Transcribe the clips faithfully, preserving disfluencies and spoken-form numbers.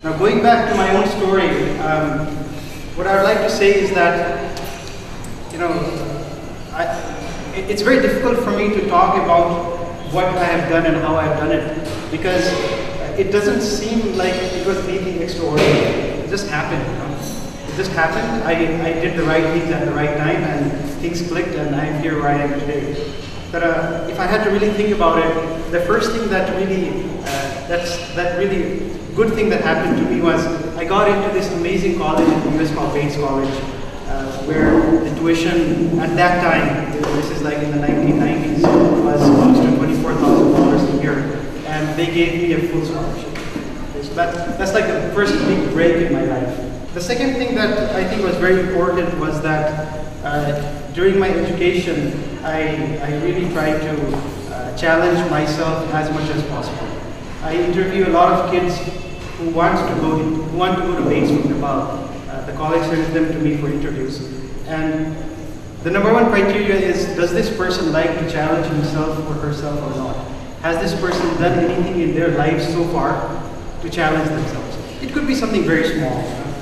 Now, going back to my own story, um, what I would like to say is that, you know, I, it, it's very difficult for me to talk about what I have done and how I have done it, because it doesn't seem like it was anything extraordinary. It just happened. You know? It just happened. I, I did the right things at the right time, and things clicked, and I'm here where I am today. But uh, if I had to really think about it, the first thing that really, uh, that's that really good thing that happened to me was I got into this amazing college in the U S called Bates College, uh, where the tuition at that time, this is like in the nineteen nineties, was close to twenty-four thousand dollars a year, and they gave me a full scholarship. Okay, so that, that's like the first big break in my life. The second thing that I think was very important was that uh, during my education, I, I really tried to uh, challenge myself as much as possible. I interview a lot of kids who want to go to, who want to go to Bates from Nepal. Uh, the college sends them to me for interviews, and the number one criteria is, does this person like to challenge himself or herself or not? Has this person done anything in their lives so far to challenge themselves? It could be something very small.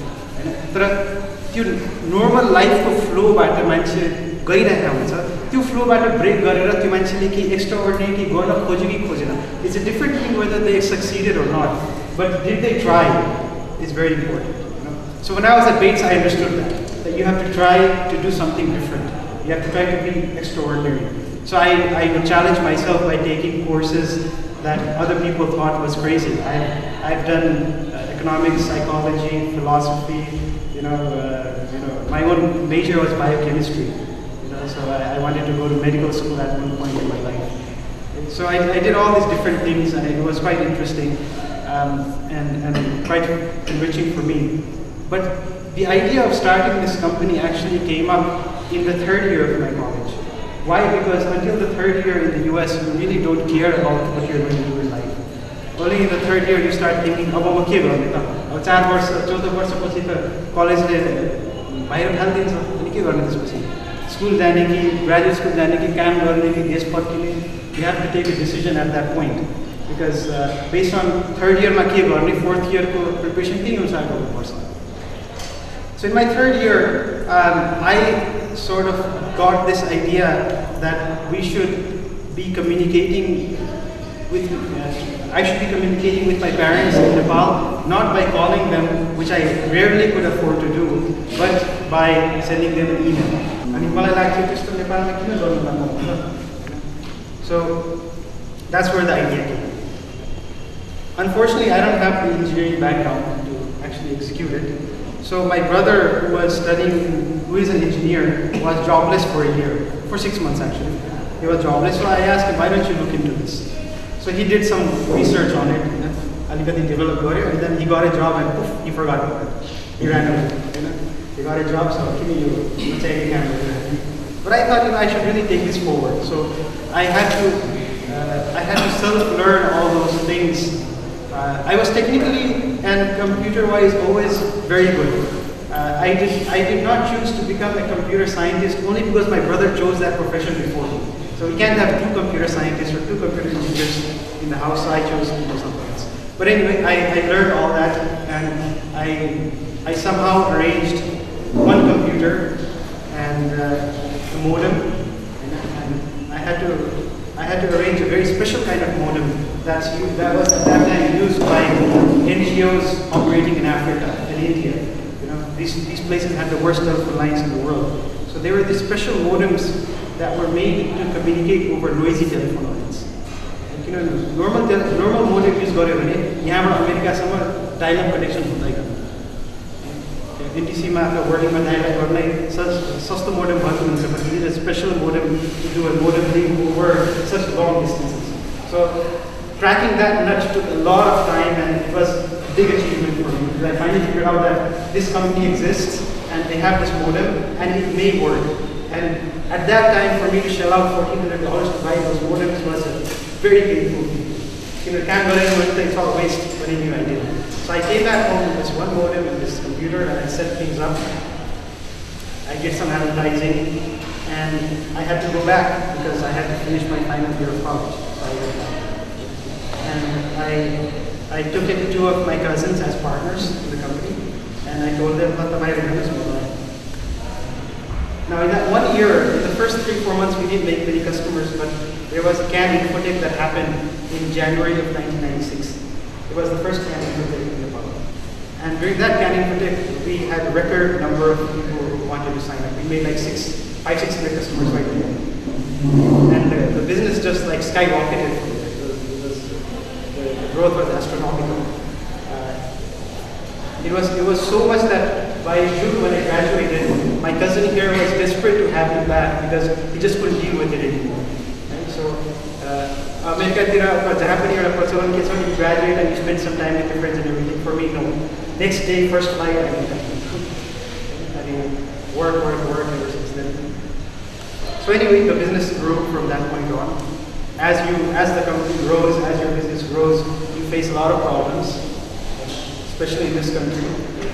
तर त्यो normal life को flow बाट मान्छे गइरहेका हुन्छ, त्यो flow बाट break गरेर त्यो मान्छेले के extraordinary के गर्न खोज्यो कि खोजेन. It's a different thing whether they succeeded or not, but did they try is very important. You know? So when I was at Bates, I understood that, that you have to try to do something different. You have to try to be extraordinary. So I, I would challenge myself by taking courses that other people thought was crazy. I've, I've done uh, economics, psychology, philosophy, you know, uh, you know, my own major was biochemistry, you know, so I, I wanted to go to medical school at one point in my life. So I, I did all these different things, and it was quite interesting um, and, and quite enriching for me. But the idea of starting this company actually came up in the third year of my college. Why? Because until the third year in the U S, you really don't care about what you're going to do in life. Only in the third year you start thinking, अब म के गर्ने त? अब चार वर्ष, चौध वर्षपछि त कलेजले बाहिर फाल्दिन्छ, अनि के गर्ने त्यसपछि? स्कुल जाने कि, ग्रेजुएट स्कुल जाने कि, काम गर्ने कि, देश फर्किने? You have to take a decision at that point, because uh, based on third year मा के गर्ने, fourth year को preparation के अनुसार गर्नुपर्छ. So in my third year, um, I sort of got this idea that we should be communicating with, uh, I should be communicating with my parents in Nepal, not by calling them, which I rarely could afford to do, but by sending them an email. So that's where the idea came. Unfortunately, I don't have the engineering background to actually execute it. So my brother, who was studying, who is an engineer, was jobless for a year, for six months actually. He was jobless, so I asked him, why don't you look into this? So he did some research on it, and then he got a job, and poof, he forgot about it. He ran away. You know? He got a job, so give me you, let's say you can. But I thought, you know, I should really take this forward. So I had to, uh, I had to self-learn all those things. Uh, I was technically and computer-wise always very good. Uh, I did I did not choose to become a computer scientist only because my brother chose that profession before me. So we can't have two computer scientists or two computer engineers in the house, so I chose to do something else. But anyway, I, I learned all that, and I, I somehow arranged one computer and uh, a modem, and, and I had to I had to arrange a very special kind of modem that's used, that was at that time used by N G Os operating in Africa and India. You know, these, these places had the worst telephone lines in the world. So there were these special modems that were made to communicate over noisy telephone lines. Like, you know, normal normal modem use गर्यो भने यहाँबाट अमेरिकासम्म dial-up connection हुँदैन. N T C मा अथवा WorldLink मा dial-up गर्नै सस्तो modem भएको हुन्छ, but we need a special modem to do a modem link over such long distances. So cracking that nut took a lot of time, and it was a big achievement for me, because I finally figured out that this company exists and they have this modem and it may work. And at that time, for me to shell out fourteen hundred dollars to buy those modems was a very painful thing. You know, can't go anywhere, it's all waste, but anyway, I did. So I came back home with this one modem and this computer, and I set things up. I did some advertising, and I had to go back because I had to finish my final year of college. So I went back. And I, I took in two of my cousins as partners in the company, and I told them, now in that one year, in the first three, four months, we didn't make many customers, but there was a CAN infotech that happened in January of nineteen ninety-six. It was the first CAN infotech in Nepal. And during that CAN infotech, we had a record number of people who wanted to sign up. We made like six, five, six hundred customers right there. And uh, the business just like skyrocketed. It was, the, the growth was astronomical. Uh, it was it was so much that by June when I graduated, my cousin here was desperate to have me back because he just couldn't deal with it anymore. Right? So, uh, America, when you graduate and you spend some time with your friends and everything, for me, no. Next day, first flight, I mean, I mean, work, work, work ever since then. So anyway, the business grew from that point on. As you, as the company grows, as your business grows, you face a lot of problems, especially in this country.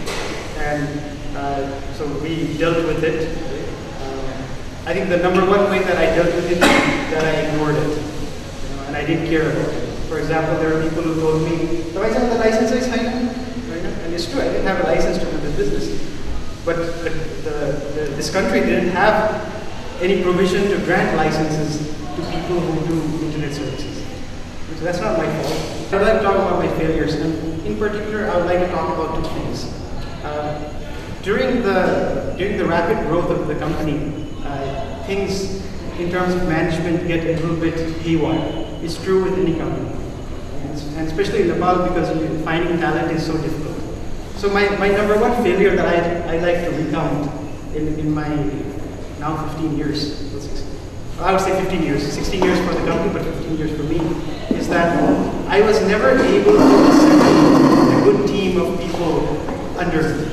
And uh, so we dealt with it. Um, I think the number one way that I dealt with it is that I ignored it, you know, and I didn't care about it. For example, there are people who told me, "So I have the license is high," and it's true. I didn't have a license to do the business, but the, the, the, this country didn't have any provision to grant licenses to people who do internet services. So that's not my fault. I'd like to talk about my failures, and in particular, I would like to talk about two things. Uh, during the during the rapid growth of the company, uh, things in terms of management get a little bit haywire. It's true with any company, and especially in Nepal because finding talent is so difficult. So my, my number one failure that I I like to recount in in my now fifteen years, I would say fifteen years, sixteen years for the company, but fifteen years for me, is that I was never able to assemble a good team of people under me.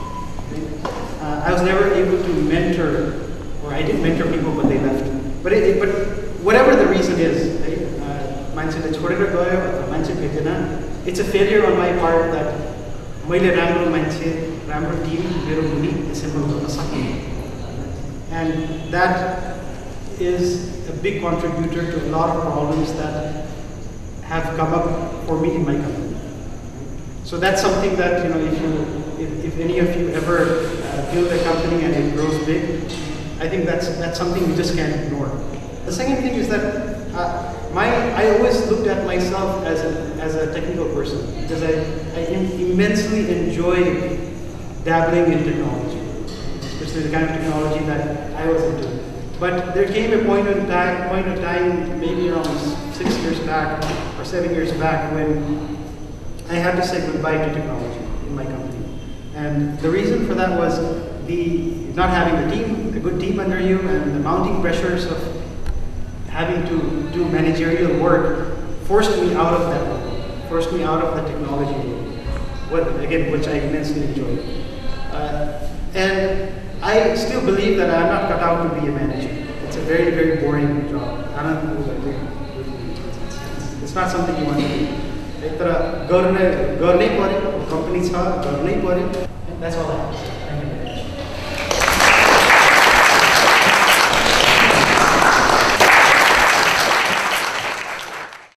Uh, I was never able to mentor, or I did mentor people, but they left. But it, it, but whatever the reason is, right? Uh, it's a failure on my part that मैले राम्रो मान्छे, राम्रो team मेरो मुनि assemble गर्न सकिनँ. And that is a big contributor to a lot of problems that have come up for me in my company. So that's something that, you know, if you, if, if any of you ever uh, build a company and it grows big, I think that's that's something you just can't ignore. The second thing is that uh, my I always looked at myself as a as a technical person because I I immensely enjoy dabbling in technology, especially the kind of technology that I was into. But there came a point in time, point of time, maybe around six years back or seven years back, when I had to say goodbye to technology in my company. And the reason for that was the not having a team, a good team under you, and the mounting pressures of having to do managerial work forced me out of that world, forced me out of the technology world, what, again, which I immensely enjoyed. Uh, and I still believe that I'm not cut out to be a manager. It's a very, very boring job. I don't know what I do. It's not something you want to do. That's all I have.